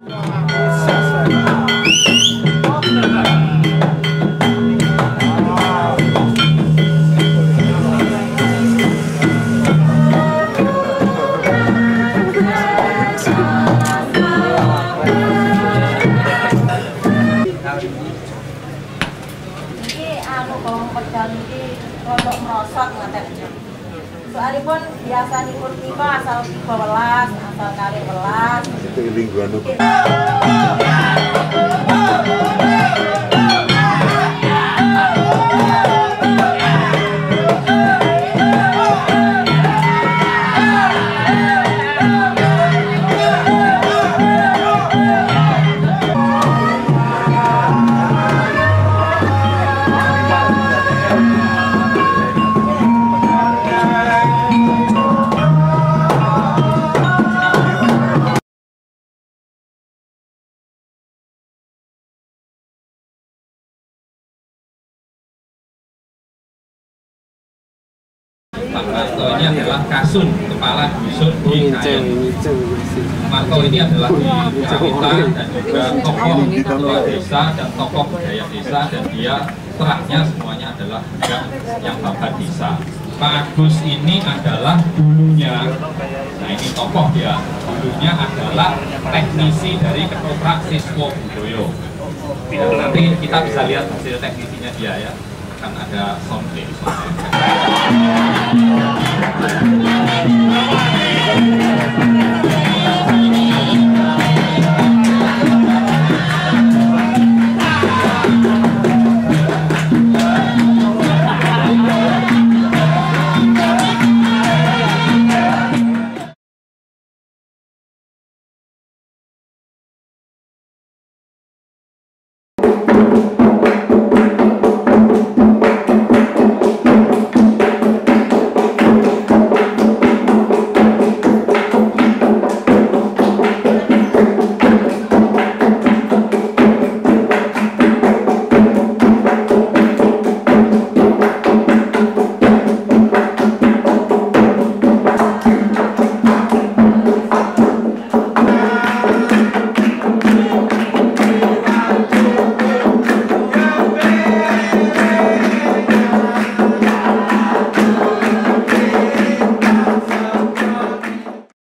Untuk merosot ngaten. Soalipun biasanipun nika asal 12, asal kali 12. Itu lingkungan. Pak Marto ini adalah Kasun, Kepala Dusun di Kayen. Marto ini adalah wanita dan juga tokoh ketua desa dan tokoh budaya desa, dan dia terahnya semuanya adalah juga yang bapak desa. Pak Agus ini adalah dulunya, nah ini tokoh dia, dulunya adalah teknisi dari ketoprak Siswo Budoyo. Nanti kita bisa lihat hasil teknisinya dia ya, akan ada soundplay.